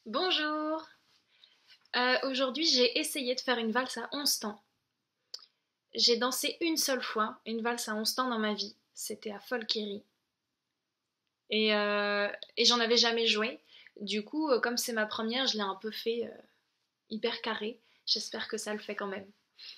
Bonjour! Aujourd'hui, j'ai essayé de faire une valse à 11 temps. J'ai dansé une seule fois une valse à 11 temps dans ma vie. C'était à Folquerie. Et j'en avais jamais joué. Du coup, comme c'est ma première, je l'ai un peu fait hyper carré. J'espère que ça le fait quand même.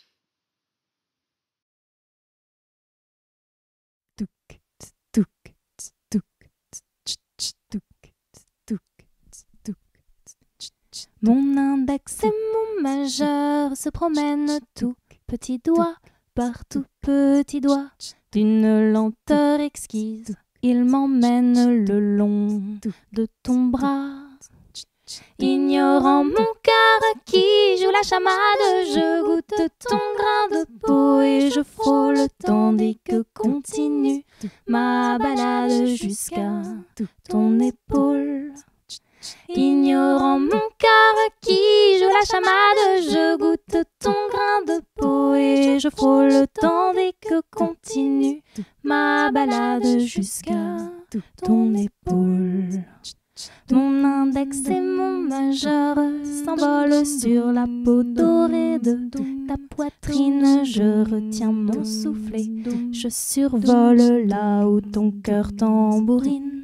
Touk, tss, touk, tss, touk, tss, tch, tch, touk, tss, touk, tss, touk, tss, tch, tch. Mon index et mon majeur se promènent tout petit doigt par tout petit doigt. D'une lenteur exquise, il m'emmène le long de ton bras. Ignorant mon cœur qui joue la chamade, je goûte ton grain de peau et je frôle tandis que continue ma balade jusqu'à ton épaule. Ignorant mon cœur qui joue la chamade, je goûte ton grain de peau et je frôle tandis que continue ma balade jusqu'à ton épaule. Mon index et mon majeur s'envolent sur la peau dorée de ta poitrine. Je retiens mon soufflet, je survole là où ton cœur tambourine.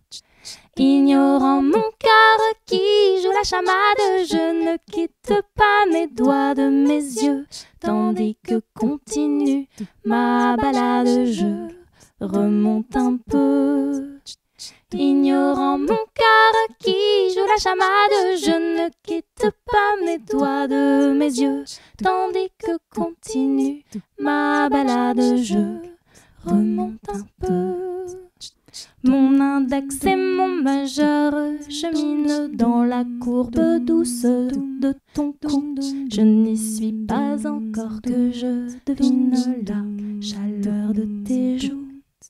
Ignorant mon cœur qui joue la chamade, je ne quitte pas mes doigts de mes yeux, tandis que continue ma balade, je remonte un peu. Ignorant mon cœur qui joue la chamade, je ne quitte pas mes doigts de mes yeux, tandis que continue ma balade, je remonte un peu. Mon index et mon majeur cheminent dans la courbe douce de ton cou. Je n'y suis pas encore que je devine la chaleur de tes joues.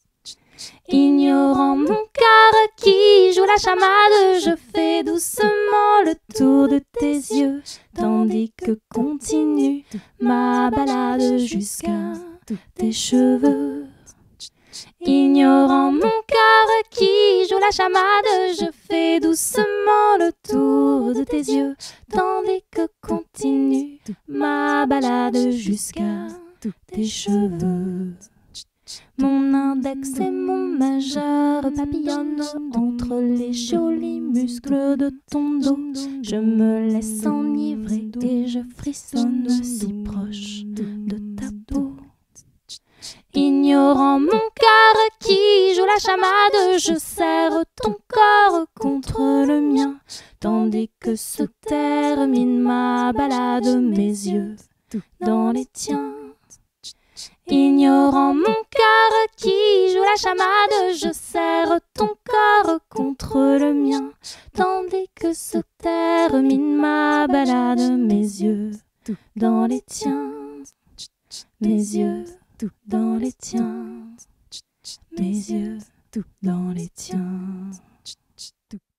Ignorant mon cœur qui joue la chamade, je fais doucement le tour de tes yeux, tandis que continue ma balade jusqu'à tes cheveux. Ignorant mon cœur qui joue la chamade, je fais doucement le tour de tes yeux, tandis que continue ma balade jusqu'à tes cheveux. Mon index et mon majeur papillonnent entre les jolis muscles de ton dos. Je me laisse enivrer et je frissonne si proche de ta peau. Ignorant mon cœur qui joue la chamade, je serre ton corps contre le mien, tandis que se termine ma balade, mes yeux dans les tiens. Ignorant mon cœur qui joue la chamade, je serre ton corps contre le mien, tandis que se termine ma balade, mes yeux dans les tiens, mes yeux dans les tiens, mes yeux dans les tiens.